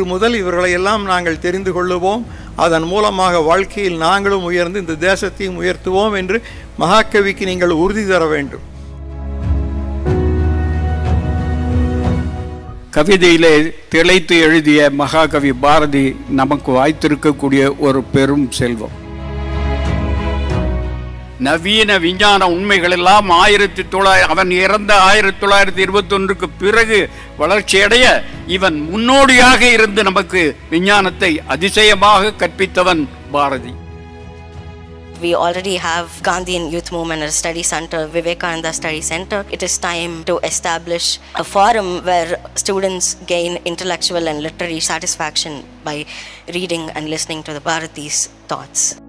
முதல் இவர்களை எல்லாம் நாங்கள் தெரிந்து கொள்ளுவோம். அதன் மூலமாக வாழ்க்கையில் நாங்களும் உயர்ந்து இந்த தேசத்தையும் உயர்த்துவோம் என்று மகாகவிக்கு நீங்கள் உறுதி தர வேண்டும். கவிதையிலே திளைத்து எழுதிய மகாகவி பாரதி நமக்கு வாய்த்திருக்கக்கூடிய ஒரு பெரும் செல்வம். நவீன விஞ்ஞான உண்மைகள் எல்லாம் அவன் இறந்த 1921 பிறகு வளர்ச்சியடைய இவன் முன்னோடியாக இருந்து நமக்கு விஞ்ஞானத்தை அதிசயமாக கற்பித்தவன் Bharathi. We already have Gandhian Youth Movement as a study center, Vivekananda Study Center. It is time to establish a forum where students gain intellectual and literary satisfaction by reading and listening to the Bharati's thoughts.